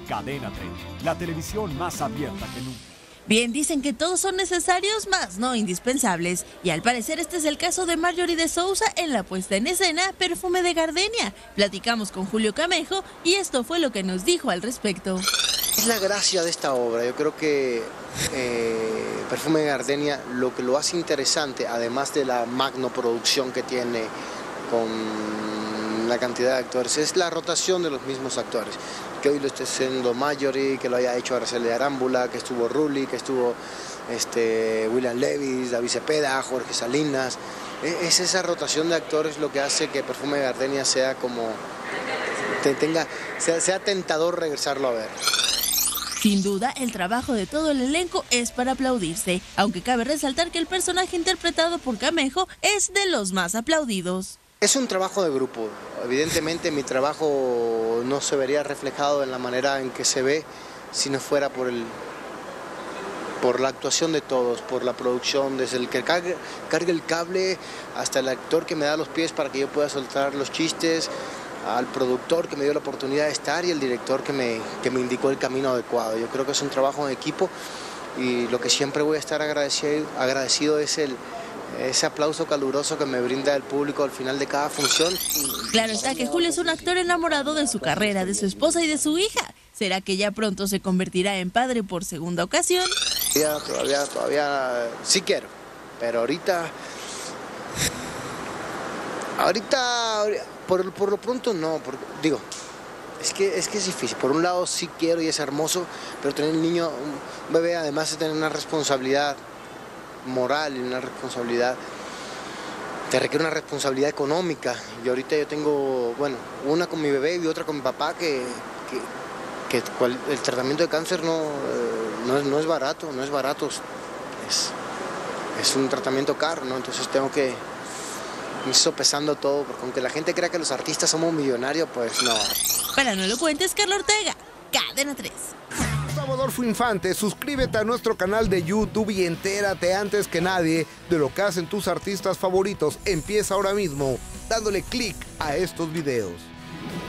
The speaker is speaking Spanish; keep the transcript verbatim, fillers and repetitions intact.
Cadena treinta, la televisión más abierta que nunca. Bien, dicen que todos son necesarios, mas no indispensables. Y al parecer este es el caso de Marjorie de Sousa en la puesta en escena Perfume de Gardenia. Platicamos con Julio Camejo y esto fue lo que nos dijo al respecto. Es la gracia de esta obra. Yo creo que eh, Perfume de Gardenia lo que lo hace interesante, además de la magnoproducción que tiene con la cantidad de actores, es la rotación de los mismos actores. Que hoy lo esté haciendo Marjorie, que lo haya hecho Araceli Arámbula, que estuvo Rulli, que estuvo este, William Levy, David Cepeda, Jorge Salinas. Es esa rotación de actores lo que hace que Perfume de Gardenia sea como, te tenga, sea, sea tentador regresarlo a ver. Sin duda, el trabajo de todo el elenco es para aplaudirse, aunque cabe resaltar que el personaje interpretado por Camejo es de los más aplaudidos. Es un trabajo de grupo. Evidentemente mi trabajo no se vería reflejado en la manera en que se ve si no fuera por, el, por la actuación de todos, por la producción, desde el que cargue, cargue el cable hasta el actor que me da los pies para que yo pueda soltar los chistes, al productor que me dio la oportunidad de estar y el director que me, que me indicó el camino adecuado. Yo creo que es un trabajo en equipo y lo que siempre voy a estar agradecido, agradecido es el... ese aplauso caluroso que me brinda el público al final de cada función. Claro está que Julio es un actor enamorado de su carrera, de su esposa y de su hija. ¿Será que ya pronto se convertirá en padre por segunda ocasión? Todavía, todavía, todavía sí quiero, pero ahorita... Ahorita, por, por lo pronto no, porque, digo, es que, es que es difícil. Por un lado sí quiero y es hermoso, pero tener un niño, un bebé, además de tener una responsabilidad moral y una responsabilidad, te requiere una responsabilidad económica. Y ahorita yo tengo, bueno, una con mi bebé y otra con mi papá, que, que, que cual, el tratamiento de cáncer no, eh, no, es, no es barato, no es barato, es, es un tratamiento caro, ¿no? Entonces tengo que ir sopesando todo, porque aunque la gente crea que los artistas somos millonarios, pues no. Para No Lo Cuentes, Carla Ortega, Cadena tres. Adolfo Infante, suscríbete a nuestro canal de YouTube y entérate antes que nadie de lo que hacen tus artistas favoritos. Empieza ahora mismo dándole clic a estos videos.